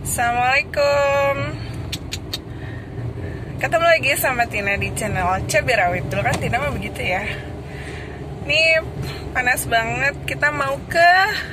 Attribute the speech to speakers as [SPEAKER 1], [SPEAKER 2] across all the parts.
[SPEAKER 1] Assalamualaikum. Ketemu lagi sama Tina di channel Cabai Rawit. Dulu kan Tina mah begitu ya. Ini panas banget. Kita mau ke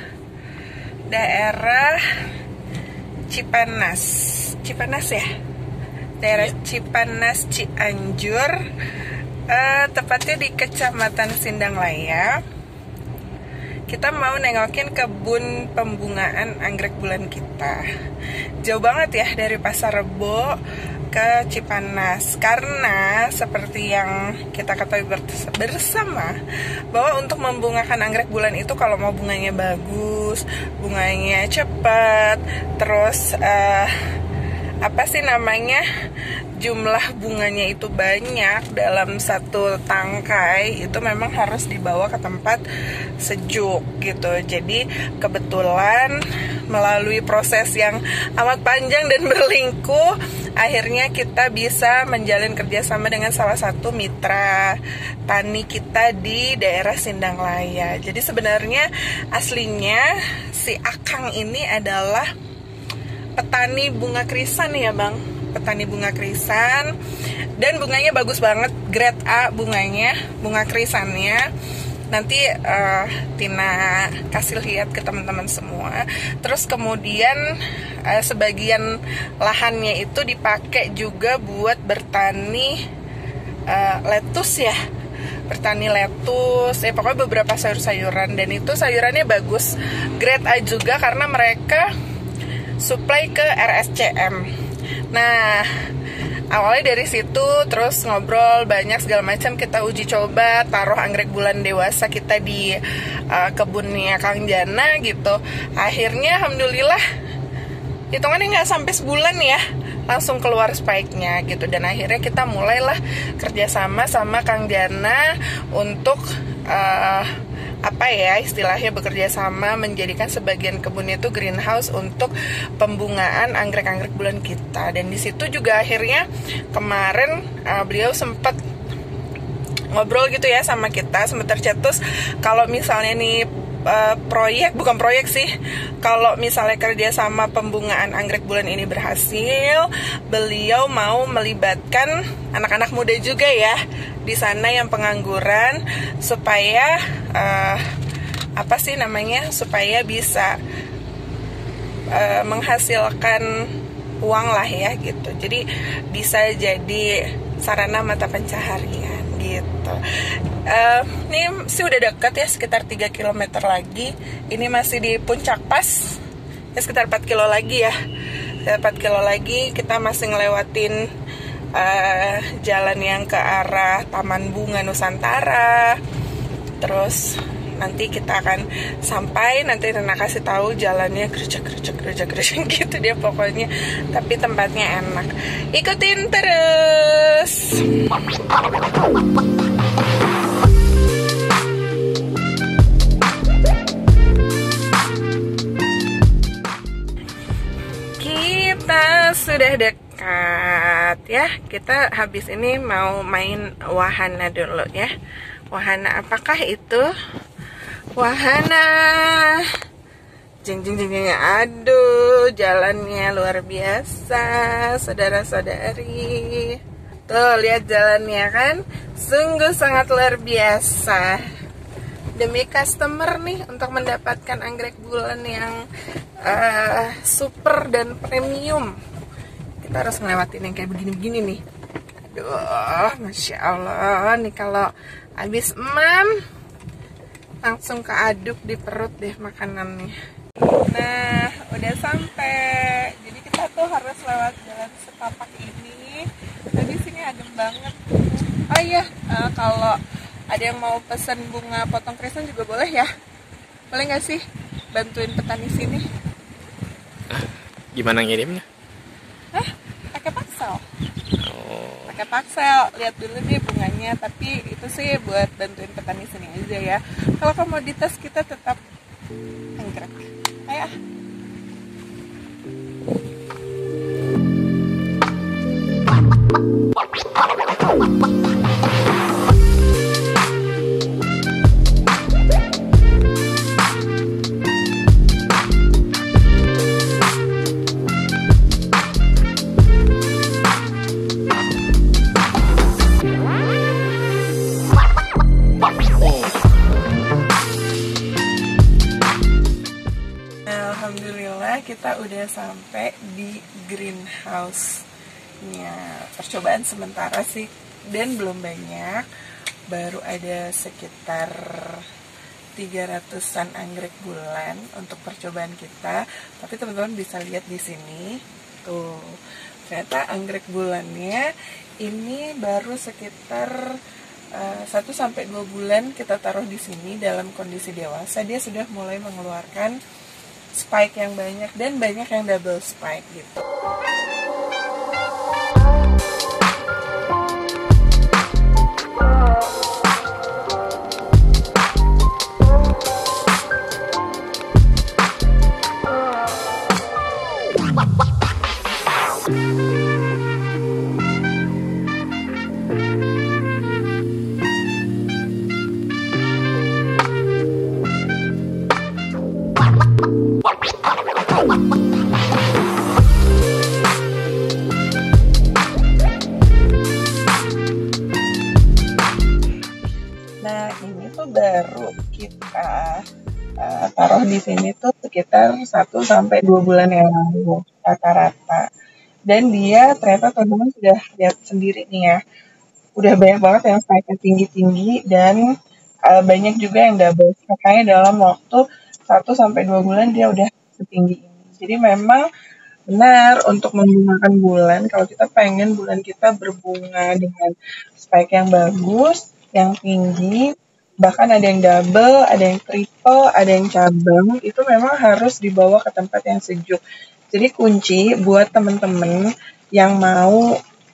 [SPEAKER 1] daerah Cipanas. Cipanas ya? Daerah Cipanas Cianjur. Tepatnya di Kecamatan Sindanglaya. Kita mau nengokin kebun pembungaan anggrek bulan kita. Jauh banget ya dari Pasar Rebo ke Cipanas. Karena seperti yang kita ketahui bersama, bahwa untuk membungakan anggrek bulan itu kalau mau bunganya bagus, bunganya cepat, terus jumlah bunganya itu banyak dalam satu tangkai, itu memang harus dibawa ke tempat sejuk gitu. Jadi kebetulan melalui proses yang amat panjang dan berliku, akhirnya kita bisa menjalin kerjasama dengan salah satu mitra tani kita di daerah Sindanglaya. Jadi sebenarnya aslinya si Akang ini adalah petani bunga krisan ya Bang, petani bunga krisan, dan bunganya bagus banget, grade A bunganya, bunga krisannya. Nanti Tina kasih lihat ke teman-teman semua. Terus kemudian sebagian lahannya itu dipakai juga buat bertani lettuce ya, bertani lettuce, pokoknya beberapa sayur-sayuran. Dan itu sayurannya bagus, grade A juga, karena mereka supply ke RSCM. Nah, awalnya dari situ, terus ngobrol banyak segala macam, kita uji coba taruh anggrek bulan dewasa kita di kebunnya Kang Jana gitu. Akhirnya alhamdulillah hitungannya nggak sampai sebulan ya, langsung keluar spike-nya gitu. Dan akhirnya kita mulailah kerjasama sama Kang Jana untuk istilahnya bekerja sama menjadikan sebagian kebun itu greenhouse untuk pembungaan anggrek-anggrek bulan kita. Dan di situ juga akhirnya kemarin beliau sempat ngobrol gitu ya sama kita, sempat tercetus kalau misalnya nih bukan proyek sih, kalau misalnya kerja sama pembungaan anggrek bulan ini berhasil, beliau mau melibatkan anak-anak muda juga ya di sana yang pengangguran, supaya supaya bisa menghasilkan uang lah ya gitu. Jadi bisa jadi sarana mata pencaharian gitu. Ini sih udah dekat ya, sekitar 3 km lagi. Ini masih di puncak pas ya, sekitar 4 kilo lagi ya. 4 kilo lagi kita masih ngelewatin jalan yang ke arah Taman Bunga Nusantara. Terus nanti kita akan sampai, nanti Rena kasih tahu jalannya gerejek gitu dia pokoknya, tapi tempatnya enak. Ikutin terus. Kita sudah dekat ya. Kita habis ini mau main wahana dulu ya. Wahana apakah itu? Wahana jeng. Aduh, jalannya luar biasa, saudara-saudari. Tuh, lihat jalannya kan, sungguh sangat luar biasa. Demi customer nih, untuk mendapatkan anggrek bulan yang super dan premium, kita harus ngelewatin yang kayak begini-begini nih. Aduh, Masya Allah, nih kalau habis langsung keaduk di perut deh makanannya. Nah, udah sampai. Jadi kita tuh harus lewat jalan setapak ini. Tadi sini adem banget. Oh iya, kalau ada yang mau pesen bunga potong krisan juga boleh ya? Boleh nggak sih bantuin petani sini?
[SPEAKER 2] Gimana ngirimnya?
[SPEAKER 1] Pakai paksel. Pakai paksel, lihat dulu deh bunganya. Tapi itu sih buat bantuin petani sini aja ya. Kalau komoditas kita tetap anggrek. Ayo. Alhamdulillah kita udah sampai di greenhouse-nya. Percobaan sementara sih, dan belum banyak. Baru ada sekitar 300-an anggrek bulan untuk percobaan kita. Tapi teman-teman bisa lihat di sini. Tuh, ternyata anggrek bulannya ini baru sekitar 1-2 bulan kita taruh di sini dalam kondisi dewasa, dia sudah mulai mengeluarkan spike yang banyak dan banyak yang double spike gitu. Nah, ini tuh baru kita taruh di sini tuh sekitar 1-2 bulan yang lalu rata-rata. Dan dia ternyata teman-teman sudah lihat sendiri nih ya, udah banyak banget yang spike-nya tinggi-tinggi dan banyak juga yang double. Makanya dalam waktu 1-2 bulan dia udah setinggi ini. Jadi memang benar untuk menggunakan bulan, kalau kita pengen bulan kita berbunga dengan spike yang bagus, yang tinggi, bahkan ada yang double, ada yang triple, ada yang cabang, itu memang harus dibawa ke tempat yang sejuk. Jadi kunci buat teman-teman yang mau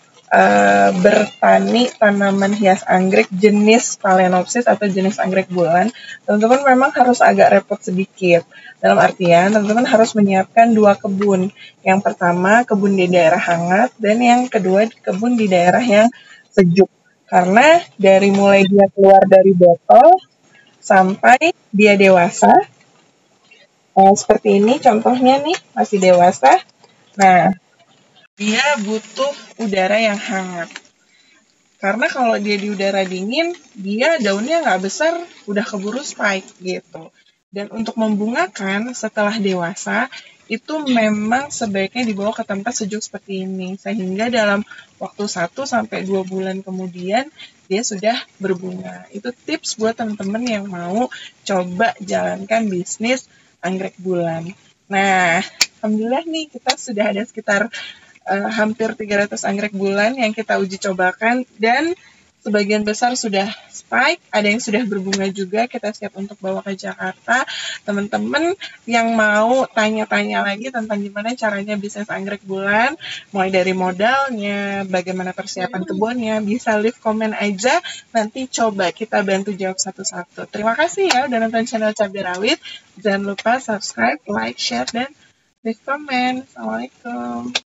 [SPEAKER 1] bertani tanaman hias anggrek jenis Phalaenopsis atau jenis anggrek bulan, teman-teman memang harus agak repot sedikit. Dalam artian, teman-teman harus menyiapkan 2 kebun. Yang pertama, kebun di daerah hangat, dan yang kedua, kebun di daerah yang sejuk. Karena dari mulai dia keluar dari botol sampai dia dewasa, seperti ini contohnya nih, masih dewasa. Nah, dia butuh udara yang hangat. Karena kalau dia di udara dingin, dia daunnya nggak besar, udah keburu spike gitu. Dan untuk membungakan setelah dewasa, itu memang sebaiknya dibawa ke tempat sejuk seperti ini. Sehingga dalam waktu 1-2 bulan kemudian, dia sudah berbunga. Itu tips buat teman-teman yang mau coba jalankan bisnis anggrek bulan. Nah, alhamdulillah nih kita sudah ada sekitar hampir 300 anggrek bulan yang kita uji cobakan, dan sebagian besar sudah spike, ada yang sudah berbunga juga. Kita siap untuk bawa ke Jakarta. Teman-teman yang mau tanya-tanya lagi tentang gimana caranya bisnis anggrek bulan, mulai dari modalnya, bagaimana persiapan kebunnya, bisa leave comment aja, nanti coba kita bantu jawab satu-satu. Terima kasih ya udah nonton channel Cabai Rawit. Jangan lupa subscribe, like, share, dan leave comment. Assalamualaikum.